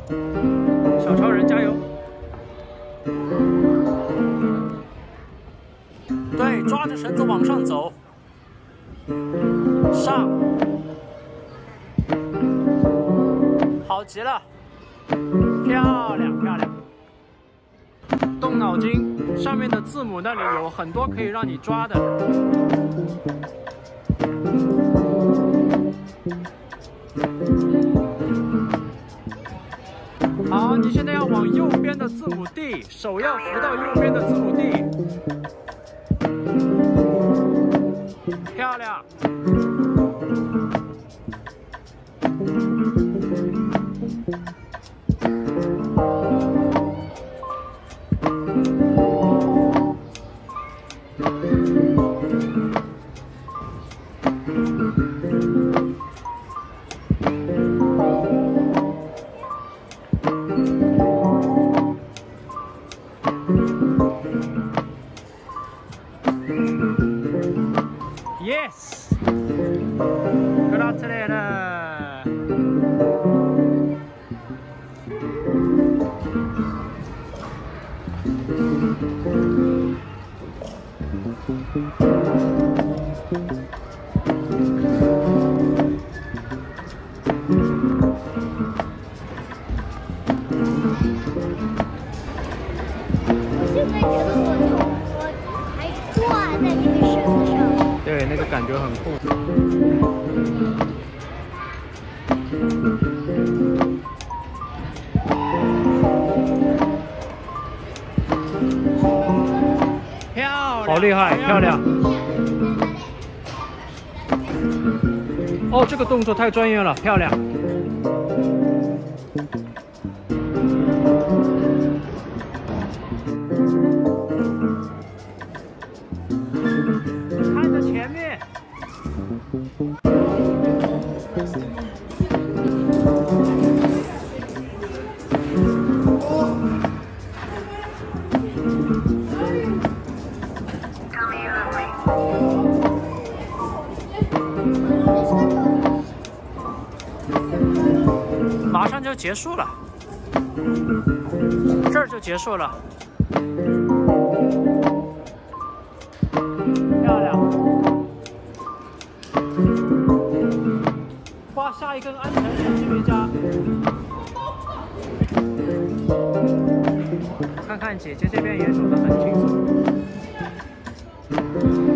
小超人加油！对，抓着绳子往上走，上，好极了，漂亮漂亮。动脑筋，上面的字母那里有很多可以让你抓的。好，你现在要往右边的字母 D， 手要扶到右边的字母 D， 漂亮。Yes! Gratulerer! Super 对，那个感觉很酷。漂亮，好厉害，漂亮。哦，这个动作太专业了，漂亮。看着前面。马上就结束了，这儿就结束了，漂亮。画下一根安全绳，心瑜伽。看看姐姐这边也走得很轻松。